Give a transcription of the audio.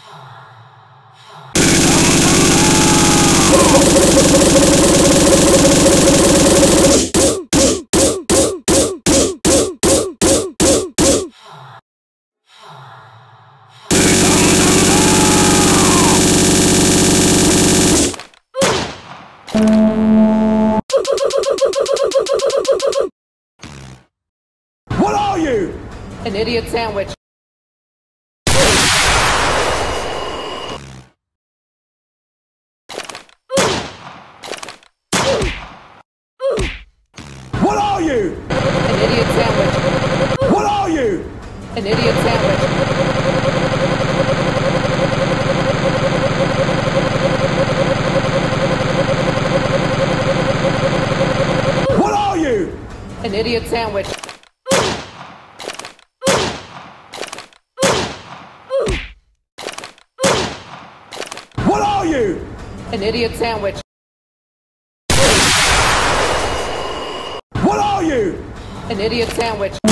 What are you? An idiot sandwich. What are you? An idiot sandwich. What are you? An idiot sandwich. What are you? An idiot sandwich. What are you? An idiot sandwich. What are you? An idiot sandwich.